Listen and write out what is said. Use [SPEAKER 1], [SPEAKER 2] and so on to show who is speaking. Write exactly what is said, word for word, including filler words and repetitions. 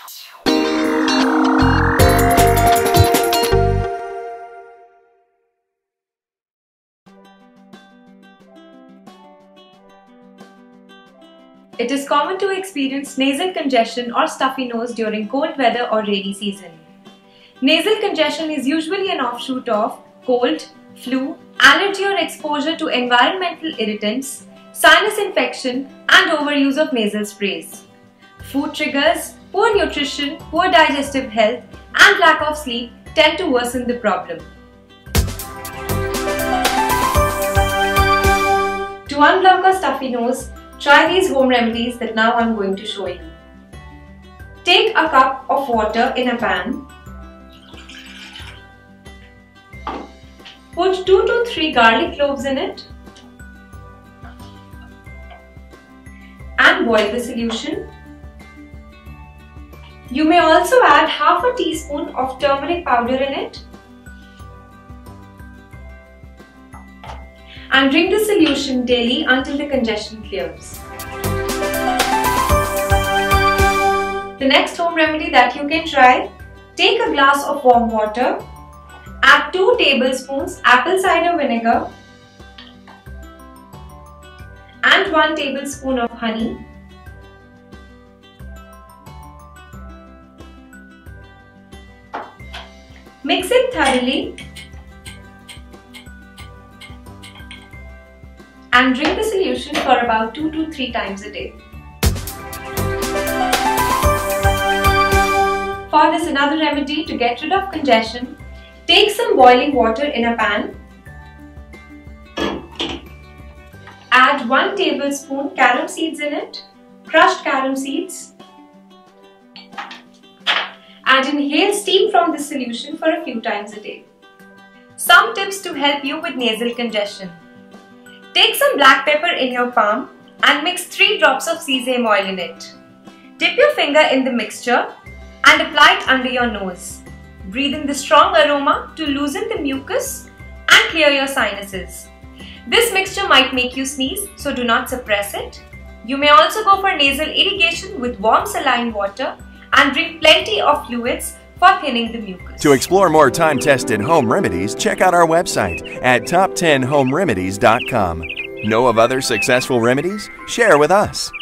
[SPEAKER 1] It is common to experience nasal congestion or stuffy nose during cold weather or rainy season. Nasal congestion is usually an offshoot of cold, flu, allergy or exposure to environmental irritants, sinus infection, and overuse of nasal sprays. Food triggers, poor nutrition, poor digestive health, and lack of sleep tend to worsen the problem. To unblock a stuffy nose, try these home remedies that now I'm going to show you. Take a cup of water in a pan. Put two to three garlic cloves in it and boil the solution. You may also add half a teaspoon of turmeric powder in it and drink the solution daily until the congestion clears. The next home remedy that you can try, take a glass of warm water, add two tablespoons apple cider vinegar and one tablespoon of honey. Mix it thoroughly and drink the solution for about two to three times a day. For this another remedy to get rid of congestion, take some boiling water in a pan. Add one tablespoon carom seeds in it, crushed carom seeds, and inhale steam from this solution for a few times a day. Some tips to help you with nasal congestion. Take some black pepper in your palm and mix three drops of sesame oil in it. Dip your finger in the mixture and apply it under your nose. Breathe in the strong aroma to loosen the mucus and clear your sinuses. This mixture might make you sneeze, so do not suppress it. You may also go for nasal irrigation with warm saline water and drink plenty of fluids for thinning the mucus.
[SPEAKER 2] To explore more time-tested home remedies, check out our website at top ten home remedies dot com. Know of other successful remedies? Share with us.